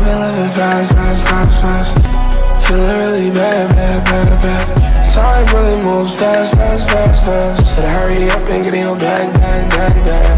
been living fast, fast, fast, fast. Feeling really bad, bad, bad, bad. Time really moves fast, fast, fast, fast. Better hurry up and get in your bag, bag, bag, bag.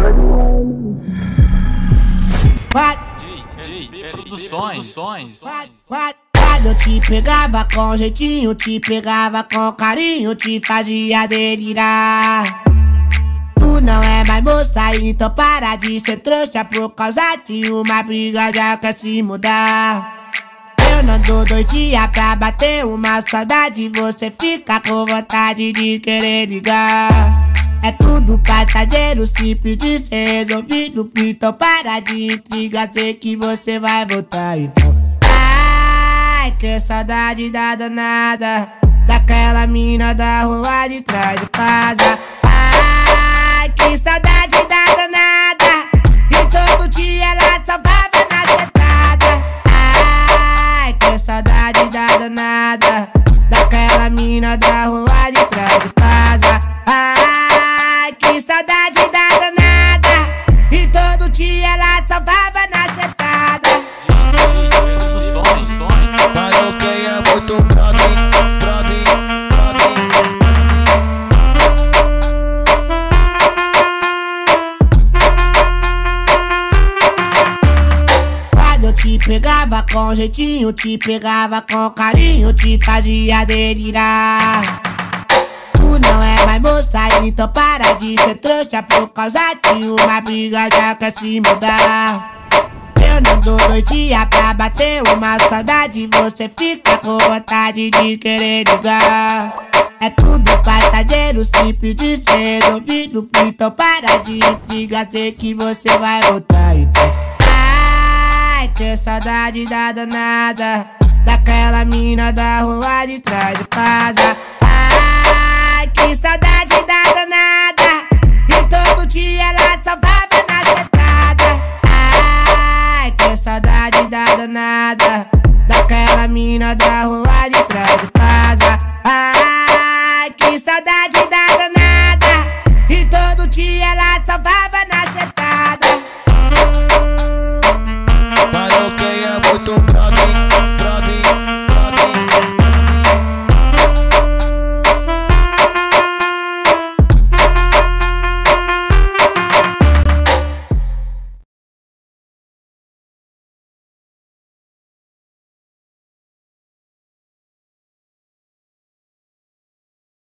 Produções. Quando eu te pegava com jeitinho, te pegava com carinho, te fazia delirar. Tu não é mais moça, então para de ser trouxa. Por causa de uma briga já quer se mudar. Eu não dou 2 dias pra bater uma saudade. Você fica com vontade de querer ligar. É tudo passageiro, simples de ser resolvido. Então para de intriga, sei que você vai voltar. Então, ai, que saudade da danada, daquela mina da rua de trás de casa. Ai, que saudade da danada, e todo dia ela só vai na sentada. Ai, que saudade da danada, daquela mina da rua de trás de casa. Ai, que saudade da danada, e todo dia ela só vai na sentada. Parou quem é muito pra mim, pra mim, pra mim. Quando eu te pegava com jeitinho, te pegava com carinho, te fazia delirar. Tu não é mais moça, então para de ser trouxa. Por causa de uma briga já quer se mudar. Eu não dou 2 dias pra bater uma saudade. Você fica com vontade de querer ligar. É tudo passageiro, simples de ser resolvido. Então para de intriga, sei que você vai voltar. Então, ai, que saudade da danada, daquela mina da rua de trás de casa. Ai, que saudade da danada, e todo dia ela só vai na sentada. Ai, que saudade da danada, daquela mina da rua de trás de casa. Ai, que saudade da danada, e todo dia ela só vai